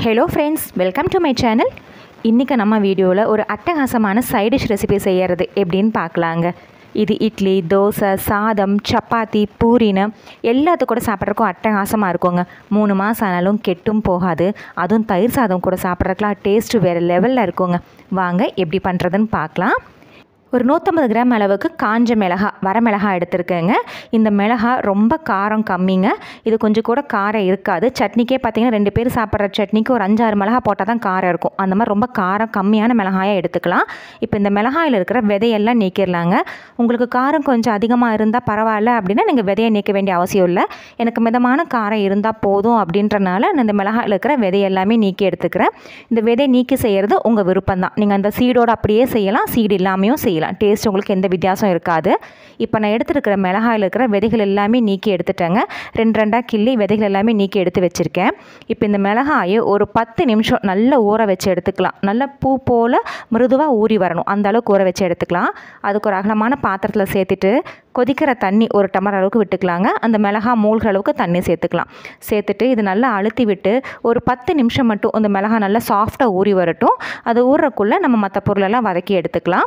Hello friends, welcome to my channel. இன்னைக்கு நம்ம வீடியோவில் ஒரு அட்டகாசமான சைட் டிஷ் ரெசிபி செய்யறது எப்படின்னு பார்க்கலாங்க. இது இட்லி, தோசை, சாதம், சப்பாத்தி, பூரின்னு எல்லாத்துக்கும் கூட சாப்பிட்றதுக்கும் அட்டகாசமாக இருக்குங்க. 3 மாதம் ஆனாலும் கெட்டும் போகாது. அதுவும் தயிர் சாதம் கூட சாப்பிட்றதுக்குலாம் டேஸ்ட்டு வேறு லெவலில் இருக்குங்க. வாங்க எப்படி பண்ணுறதுன்னு பார்க்கலாம். ஒரு 150 கிராம் அளவுக்கு காஞ்ச மிளகாய், வரமிளகாய் எடுத்துருக்கேங்க. இந்த மிளகாய் ரொம்ப காரம் கம்மிங்க. இது கொஞ்சம் கூட காரம் இருக்காது. சட்னிக்கே பார்த்திங்கன்னா 2 பேர் சாப்பிட்ற சட்னிக்கு ஒரு 5-6 மிளகாய் போட்டால் தான் காரம் இருக்கும். அந்த மாதிரி ரொம்ப காரம் கம்மியான மிளகாயை எடுத்துக்கலாம். இப்போ இந்த மிளகாயில் இருக்கிற விதையெல்லாம் நீக்கிடலாங்க. உங்களுக்கு காரம் கொஞ்சம் அதிகமாக இருந்தால் பரவாயில்ல அப்படின்னா நீங்கள் விதையை நீக்க வேண்டிய அவசியம் இல்லை. எனக்கு மிதமான காரம் இருந்தால் போதும் அப்படின்றனால நான் இந்த மிளகாயில் இருக்கிற விதை எல்லாமே நீக்கி எடுத்துக்கிறேன். இந்த விதை நீக்கி செய்கிறது உங்கள் விருப்பம் தான். நீங்கள் அந்த சீடோடு அப்படியே செய்யலாம், சீடு இல்லாமையும் செய்யலாம். டேஸ்ட் உங்களுக்கு எந்த வித்தியாசம் இருக்காது. இப்போ நான் எடுத்துருக்கிற மிளகாயில் இருக்கிற விதைகள் எல்லாமே நீக்கி எடுத்துட்டேங்க. 2 கிள்ளி விதைகள் எல்லாமே நீக்கி எடுத்து வச்சுருக்கேன். இப்போ இந்த மிளகாயை ஒரு 10 நிமிஷம் நல்லா ஊற வச்சு எடுத்துக்கலாம். நல்லா பூ போல் மிருதுவாக ஊறி வரணும், அந்த அளவுக்கு ஊற வச்சு எடுத்துக்கலாம். அதுக்கு ஒரு அகலமான பாத்திரத்தில் சேர்த்துட்டு கொதிக்கிற தண்ணி 1 டம்ளர் அளவுக்கு விட்டுக்கலாங்க. அந்த மிளகாய் மூழ்கிற அளவுக்கு தண்ணி சேர்த்துட்டு இது நல்லா அழுத்தி விட்டு ஒரு 10 நிமிஷம் மட்டும் அந்த மிளகாய் நல்லா சாஃப்டாக ஊறி வரட்டும். அது ஊறுறக்குள்ளே நம்ம மற்ற பொருளெல்லாம் வதக்கி எடுத்துக்கலாம்.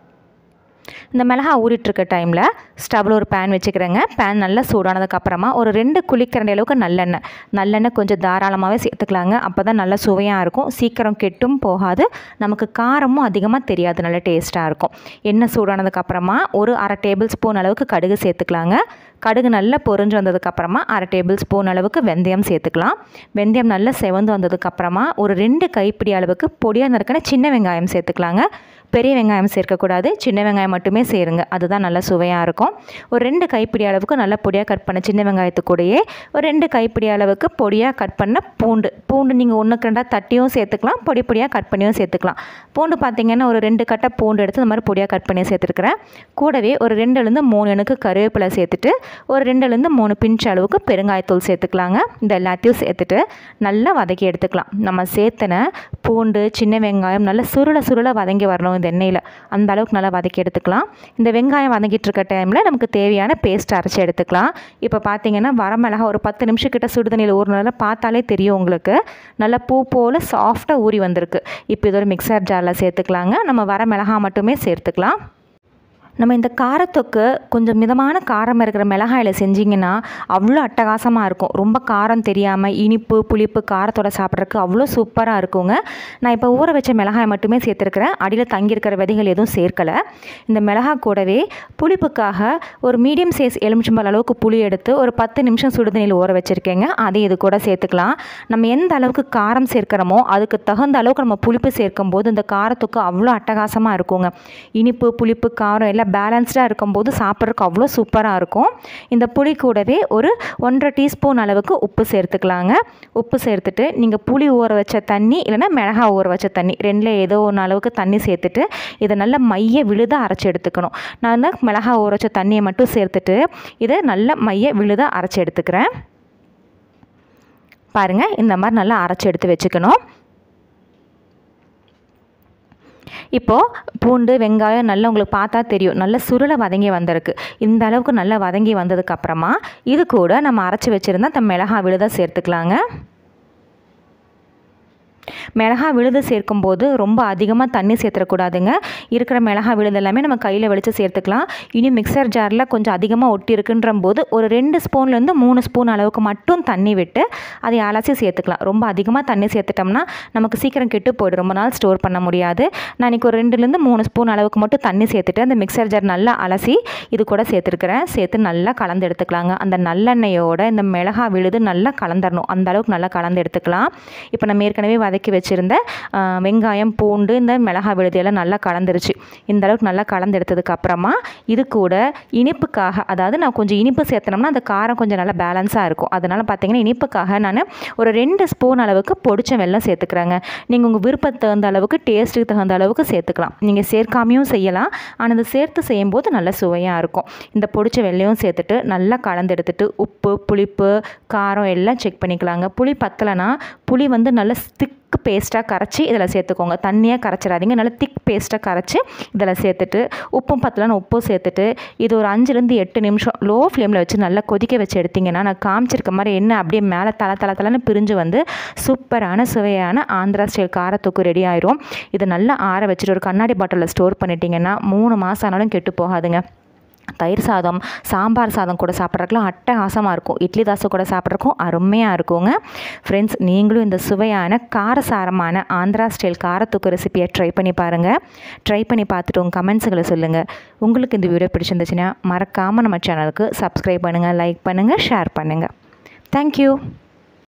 இந்த மிளகாய் ஊறிட்டுருக்க டைமில் ஸ்டவ்வில் ஒரு பேன் வச்சுக்கிறேங்க. பேன் நல்லா சூடானதுக்கப்புறமா ஒரு 2 குழிக்கரண்டி அளவுக்கு நல்லெண்ணெய் கொஞ்சம் தாராளமாகவே சேர்த்துக்கலாங்க. அப்போ தான் நல்லா சுவையாக இருக்கும். சீக்கிரம் கெட்டும் போகாது, நமக்கு காரமும் அதிகமாக தெரியாது, நல்ல டேஸ்ட்டாக இருக்கும். எண்ணெய் சூடானதுக்கப்புறமா ஒரு 1/2 டேபிள் ஸ்பூன் அளவுக்கு கடுகு சேர்த்துக்கலாங்க. கடுகு நல்லா பொரிஞ்சு வந்ததுக்கப்புறமா 1/2 டேபிள் ஸ்பூன் அளவுக்கு வெந்தயம் சேர்த்துக்கலாம். வெந்தயம் நல்லா செவந்து வந்ததுக்கப்புறமா ஒரு 2 கைப்பிடி அளவுக்கு பொடியாக நறுக்கின சின்ன வெங்காயம் சேர்த்துக்கலாங்க. பெரிய வெங்காயம் சேர்க்கக்கூடாது, சின்ன வெங்காயம் மட்டுமே சேருங்க, அதுதான் நல்லா சுவையாக இருக்கும். ஒரு 2 கைப்பிடி அளவுக்கு நல்லா பொடியாக கட் பண்ண சின்ன வெங்காயத்துக்கூடையே ஒரு 2 கைப்பிடி அளவுக்கு பொடியாக கட் பண்ண பூண்டு நீங்கள் 1க்கு 2 தட்டியும் சேர்த்துக்கலாம், பொடியாக கட் பண்ணியும் சேர்த்துக்கலாம். பூண்டு பார்த்திங்கன்னா ஒரு 2 கட்டை பூண்டு எடுத்து இந்த மாதிரி பொடியாக கட் பண்ணி சேர்த்துருக்குறேன். கூடவே ஒரு 2லேருந்து 3 எனக்கு கருவேப்பிலை சேர்த்துட்டு ஒரு 2லேருந்து 3 பிஞ்ச் அளவுக்கு பெருங்காயத்தூள் சேர்த்துக்கலாங்க. இந்த எல்லாத்தையும் சேர்த்துட்டு நல்லா வதக்கி எடுத்துக்கலாம். நம்ம சேர்த்தன பூண்டு, சின்ன வெங்காயம் நல்லா சுருள வதங்கி வரணும் இந்த எண்ணெயில், அந்த அளவுக்கு நல்லா வதக்கி எடுத்துக்கலாம். இந்த வெங்காயம் வதங்கிட்டு இருக்க டைமில் நமக்கு தேவையான பேஸ்ட் அரைச்சி எடுத்துக்கலாம். இப்போ பார்த்தீங்கன்னா வரமிளகாய் ஒரு 10 நிமிஷம் கிட்ட சுடுதண்ணியில் ஊறினால பார்த்தாலே தெரியும் உங்களுக்கு, நல்லா பூ போல் சாஃப்டாக ஊறி வந்திருக்கு. இப்போ இது ஒரு மிக்சர் ஜாரில் சேர்த்துக்கலாங்க. நம்ம வரமிளகாய் மட்டுமே சேர்த்துக்கலாம். நம்ம இந்த காரத்தொக்கு கொஞ்சம் மிதமான காரம் இருக்கிற மிளகாயில் செஞ்சிங்கன்னா அவ்வளோ அட்டகாசமாக இருக்கும். ரொம்ப காரம் தெரியாமல் இனிப்பு, புளிப்பு, காரத்தோட சாப்பிட்றதுக்கு அவ்வளோ சூப்பராக இருக்குங்க. நான் இப்போ ஊற வச்ச மிளகாய் மட்டுமே சேர்த்துருக்கிறேன். அடியில் தங்கியிருக்கிற விதைகள் எதுவும் சேர்க்கலை. இந்த மிளகாய் கூடவே புளிப்புக்காக ஒரு மீடியம் சைஸ் எலுமிச்சம்பழம் அளவுக்கு புளி எடுத்து ஒரு 10 நிமிஷம் சுடுதண்ணியில் ஊற வச்சுருக்கேங்க. அதை இது கூட சேர்த்துக்கலாம். நம்ம எந்த அளவுக்கு காரம் சேர்க்கிறோமோ அதுக்கு தகுந்த அளவுக்கு நம்ம புளிப்பு சேர்க்கும் போது இந்த காரத்துக்கு அவ்வளோ அட்டகாசமாக இருக்குங்க. இனிப்பு, புளிப்பு, காரம் எல்லாம் பேலன்ஸ்டாக இருக்கும்போது சாப்பிட்றதுக்கு அவ்வளோ சூப்பராக இருக்கும். இந்த புளி கூடவே ஒரு 1/2 டீஸ்பூன் அளவுக்கு உப்பு சேர்த்துக்கலாங்க. உப்பு சேர்த்துட்டு நீங்கள் புளி ஊற வச்ச தண்ணி இல்லைன்னா மிளகாய் ஊற வச்ச தண்ணி 2ல் ஏதோ ஒன்று அளவுக்கு தண்ணி சேர்த்துட்டு இதை நல்லா மைய விழுதாக அரைச்சி எடுத்துக்கணும். நான் வந்து மிளகாய் ஊற வச்ச தண்ணியை மட்டும் சேர்த்துட்டு இதை நல்லா மைய விழுதாக அரைச்சி எடுத்துக்கிறேன். பாருங்கள், இந்த மாதிரி நல்லா அரைச்சி எடுத்து வச்சுக்கணும். இப்போது பூண்டு, வெங்காயம் நல்லா உங்களுக்கு பார்த்தா தெரியும், நல்லா சுருள வதங்கி வந்திருக்கு. இந்த அளவுக்கு நல்லா வதங்கி வந்ததுக்கப்புறமா இது கூட நம்ம அரைச்சி வச்சுருந்தா மிளகாய் விழுதை சேர்த்துக்கலாங்க. மிளகாய் விழுது சேர்க்கும்போது ரொம்ப அதிகமாக தண்ணி சேர்த்துடக்கூடாதுங்க. இருக்கிற மிளகாய் விழுது எல்லாமே நம்ம கையில் வலித்து சேர்த்துக்கலாம். இனி மிக்சர் ஜாரில் கொஞ்சம் அதிகமாக ஒட்டி இருக்குன்ற போது ஒரு 2 ஸ்பூன்லேருந்து 3 ஸ்பூன் அளவுக்கு மட்டும் தண்ணி விட்டு அதை அலசி சேர்த்துக்கலாம். ரொம்ப அதிகமாக தண்ணி சேர்த்துட்டோம்னா நமக்கு சீக்கிரம் கெட்டு போய்டும், ரொம்ப நாள் ஸ்டோர் பண்ண முடியாது. நான் இன்றைக்கி ஒரு 2லேருந்து 3 ஸ்பூன் அளவுக்கு மட்டும் தண்ணி சேர்த்துட்டு அந்த மிக்சர் ஜார் நல்லா அலசி இது கூட சேர்த்துருக்கிறேன். சேர்த்து நல்லா கலந்து எடுத்துக்கலாங்க. அந்த நல்லெண்ணெயோட இந்த மிளகாய் விழுது நல்லா கலந்துடணும், அந்த அளவுக்கு நல்லா கலந்து எடுத்துக்கலாம். இப்போ நம்ம ஏற்கனவே வதக்கி வச்சுருந்த வெங்காயம், பூண்டு, இந்த மிளகாய் விழுதியெல்லாம் நல்லா கலந்துருச்சு. இந்த அளவுக்கு நல்லா கலந்து எடுத்ததுக்கப்புறமா இது கூட இனிப்புக்காக, அதாவது நான் கொஞ்சம் இனிப்பு சேர்த்தனோம்னா அந்த காரம் கொஞ்சம் நல்லா பேலன்ஸாக இருக்கும். அதனால் பார்த்தீங்கன்னா இனிப்புக்காக நான் ஒரு 2 ஸ்பூன் அளவுக்கு பொடிச்ச வெல்லம் சேர்த்துக்கிறேங்க. நீங்கள் உங்கள் விருப்பத்துக்கு தகுந்த அளவுக்கு, டேஸ்ட்டுக்கு தகுந்த அளவுக்கு சேர்த்துக்கலாம். நீங்கள் சேர்க்காமையும் செய்யலாம், ஆனால் அதை சேர்த்து செய்யும்போது நல்ல சுவையாக இருக்கும். இந்த பொடிச்ச வெல்லையும் சேர்த்துட்டு நல்லா கலந்து எடுத்துட்டு உப்பு, புளிப்பு, காரம் எல்லாம் செக் பண்ணிக்கலாங்க. புளி பத்தலைன்னா புளி வந்து நல்லா திக்கு பேஸ்ட்டாக கரைச்சி இதில் சேர்த்துக்கோங்க. தண்ணியாக கரைச்சிடாதீங்க, நல்லா திக் பேஸ்ட்டாக கரைச்சி இதில் சேர்த்துட்டு உப்பும் பத்தலன்னு உப்பும் சேர்த்துட்டு இது ஒரு 5-8 நிமிஷம் லோ ஃப்ளேமில் வச்சு நல்லா கொதிக்க வச்சு எடுத்திங்கன்னா நான் காமிச்சிருக்க மாதிரி எண்ணெய் அப்படியே மேலே தலை பிரிஞ்சு வந்து சூப்பரான சுவையான ஆந்திரா ஸ்டைல் காரத்தொக்கு ரெடி ஆயிரும். இது நல்லா ஆற வச்சுட்டு ஒரு கண்ணாடி பாட்டிலில் ஸ்டோர் பண்ணிட்டீங்கன்னா 3 மாதம் ஆனாலும் கெட்டு போகாதுங்க. தயிர் சாதம், சாம்பார் சாதம் கூட சாப்பிட்றதுக்குலாம் அட்டகாசமாக இருக்கும். இட்லி தோசை கூட சாப்பிட்றக்கும் அருமையாக இருக்குங்க. ஃப்ரெண்ட்ஸ், நீங்களும் இந்த சுவையான காரசாரமான ஆந்திரா ஸ்டைல் காரத்தொக்கு ரெசிபியை ட்ரை பண்ணி பாருங்கள். ட்ரை பண்ணி பார்த்துட்டு உங்கள் கமெண்ட்ஸுகளை சொல்லுங்கள். உங்களுக்கு இந்த வீடியோ பிடிச்சிருந்துச்சுன்னா மறக்காமல் நம்ம சேனலுக்கு சப்ஸ்கிரைப் பண்ணுங்கள், லைக் பண்ணுங்கள், ஷேர் பண்ணுங்கள். தேங்க்யூ.